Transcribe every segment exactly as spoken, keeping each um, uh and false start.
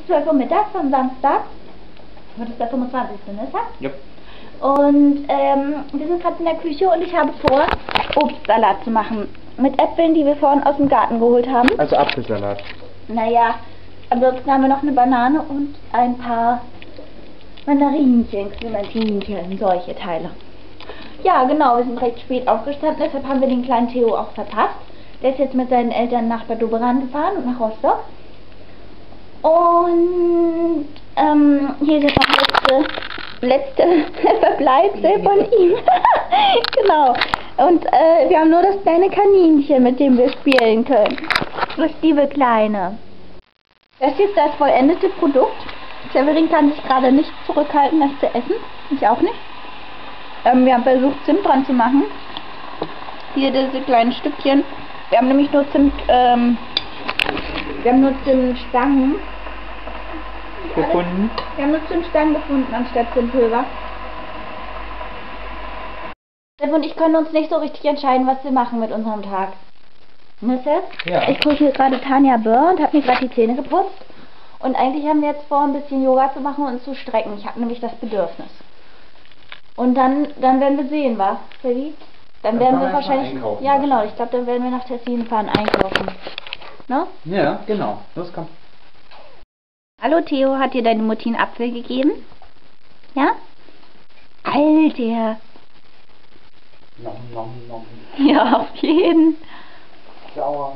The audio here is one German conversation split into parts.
ist zwölf Uhr mittags am Samstag. Das ist der fünfundzwanzigste, ne? Ja. Und ähm, wir sind gerade in der Küche und ich habe vor, Obstsalat zu machen. Mit Äpfeln, die wir vorhin aus dem Garten geholt haben. Also Apfelsalat. Naja, ansonsten haben wir noch eine Banane und ein paar Mandarinchen, Clementinchen, solche Teile. Ja, genau, wir sind recht spät aufgestanden, deshalb haben wir den kleinen Theo auch verpasst. Der ist jetzt mit seinen Eltern nach Bad Doberan gefahren und nach Rostock. Und ähm, hier ist jetzt noch letzte, letzte Verbleibsel von ihm. Genau. Und äh, wir haben nur das kleine Kaninchen, mit dem wir spielen können. Das liebe Kleine. Das hier ist das vollendete Produkt. Severin kann sich gerade nicht zurückhalten, das zu essen. Ich auch nicht. Ähm, wir haben versucht, Zimt dran zu machen. Hier diese kleinen Stückchen. Wir haben nämlich nur Zimt, ähm, wir haben nur Zimtstangen gefunden. Wir haben nur Zimtstangen gefunden anstatt Zimtpulver. Sepp und ich können uns nicht so richtig entscheiden, was wir machen mit unserem Tag. Ne, Sepp? Ja. Ich gucke hier gerade Tanja Böhr und habe mir gerade die Zähne geputzt. Und eigentlich haben wir jetzt vor, ein bisschen Yoga zu machen und zu strecken. Ich habe nämlich das Bedürfnis. Und dann, dann werden wir sehen, was, Baby? Dann, dann werden wir wahrscheinlich... Ja, genau. Ich glaube, dann werden wir nach Tessin fahren einkaufen. Ne? Ja, genau. Los, komm. Hallo Theo, hat dir deine Mutti einen Apfel gegeben? Ja? Alter! Nom, nom, nom. Ja, auf jeden. Sauer.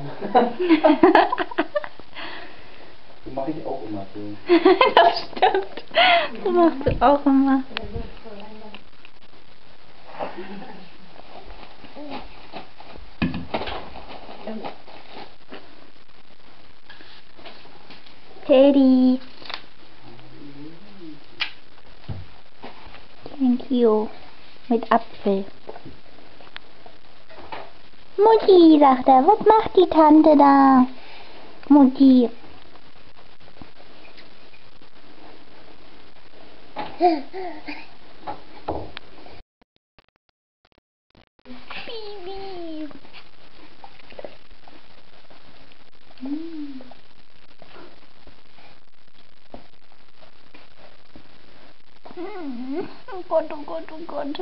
So mache ich auch immer so. Das stimmt. So machst du auch immer. Teddy. Thank you. Mit Apfel. Mutti, sagt er, was macht die Tante da? Mutti. Bibi. Mm. Oh Gott, oh Gott, oh Gott.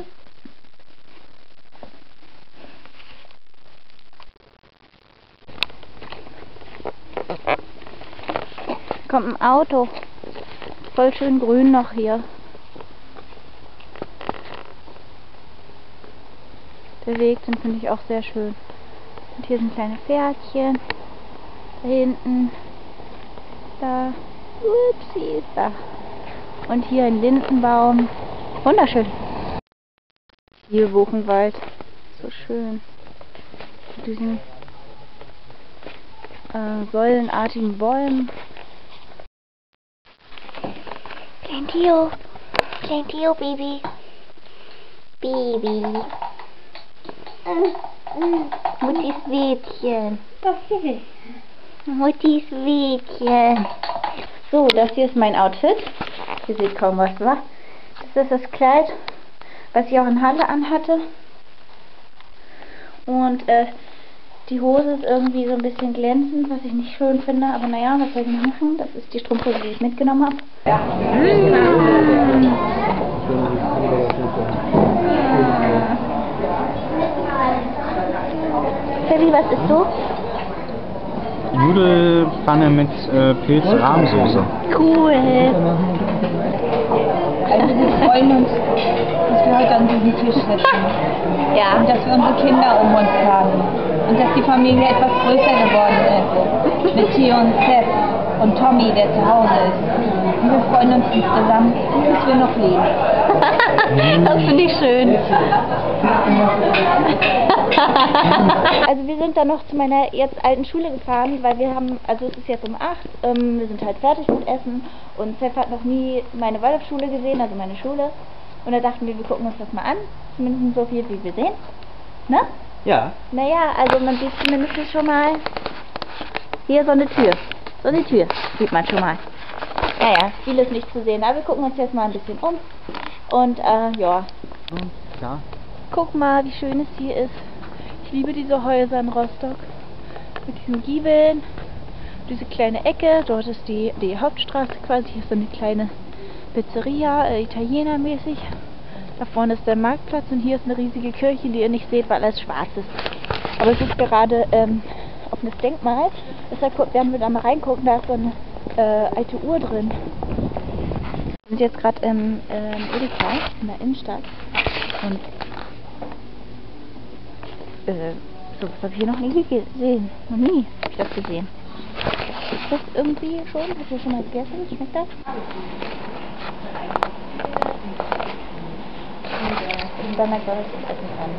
Kommt ein Auto. Voll schön grün noch hier. Der Weg, den finde ich auch sehr schön. Und hier sind kleine Pferdchen. Da hinten. Da. Upsi, da. Und hier ein Lindenbaum. Wunderschön. Hier Buchenwald. So schön. Mit diesen äh, säulenartigen Bäumen. Klein Theo. Klein Theo, Baby. Baby. Muttis Wädchen. Muttis Wädchen. So, das hier ist mein Outfit. Ihr seht kaum was, wa? Das ist das Kleid, was ich auch in Halle anhatte. Und äh, die Hose ist irgendwie so ein bisschen glänzend, was ich nicht schön finde. Aber naja, was soll ich noch machen? Das ist die Strumpfhose, die ich mitgenommen habe. Ja. Mmh. Baby, was isst du? Nudelpfanne mit äh, Pilz-Rahmsoße. Cool. Also wir freuen uns, dass wir heute an diesem Tisch sitzen. Ja. Und dass wir unsere Kinder um uns haben. Und dass die Familie etwas größer geworden ist. Mit Theo und Sepp und Tommy, der zu Hause ist. Und wir freuen uns insgesamt, dass wir noch leben. Das finde ich schön. Also wir sind dann noch zu meiner jetzt alten Schule gefahren, weil wir haben, also es ist jetzt um acht, ähm, wir sind halt fertig mit Essen und Sepp hat noch nie meine Waldorfschule gesehen, also meine Schule. Und da dachten wir, wir gucken uns das mal an, zumindest so viel wie wir sehen. Ne? Ja. Naja, also man sieht zumindest schon mal hier so eine Tür. So eine Tür sieht man schon mal. Naja, viel ist nicht zu sehen, aber wir gucken uns jetzt mal ein bisschen um. Und äh, ja. Ja. Guck mal, wie schön es hier ist. Ich liebe diese Häuser in Rostock. Mit diesen Giebeln. diese kleine Ecke, dort ist die, die Hauptstraße quasi, hier ist so eine kleine Pizzeria, äh, italienermäßig. Da vorne ist der Marktplatz und hier ist eine riesige Kirche, die ihr nicht seht, weil alles schwarz ist. Aber es ist gerade ähm, offenes Denkmal, deshalb werden wir da mal reingucken, da ist so eine äh, alte Uhr drin. Wir sind jetzt gerade im ähm, Edeka in der Innenstadt und äh, so was habe ich hier noch nie gesehen. Noch nie habe ich das gesehen. Ist das irgendwie schon? Hast du schon mal gegessen? Schmeckt das? Und dann McDonald's das essen kann.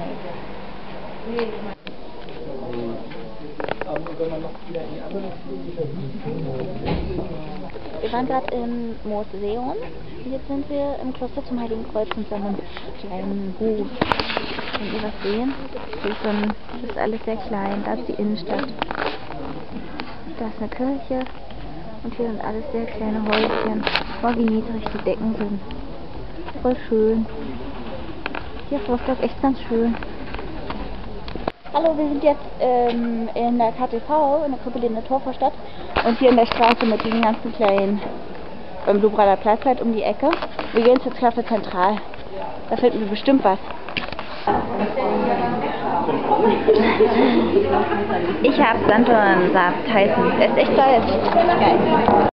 Wir waren gerade im Museum. Jetzt sind wir im Kloster zum Heiligen Kreuz in so einem kleinen Hof. Wenn ihr was sehen, das ist, so ein, das ist alles sehr klein. Da ist die Innenstadt. Da ist eine Kirche. Und hier sind alles sehr kleine Häuschen. Oh, wie niedrig die Decken sind. Voll schön. Hier ist Rostock echt ganz schön. Hallo, wir sind jetzt ähm, in der K T V, in der Krippeliner Torvorstadt. Und hier in der Straße mit diesen ganzen kleinen, beim Lubrader Platz halt um die Ecke. Wir gehen zur Klasse Zentral. Da finden wir bestimmt was. Ich habe Sanddornsaft heißen. Es ist echt geil. Geil.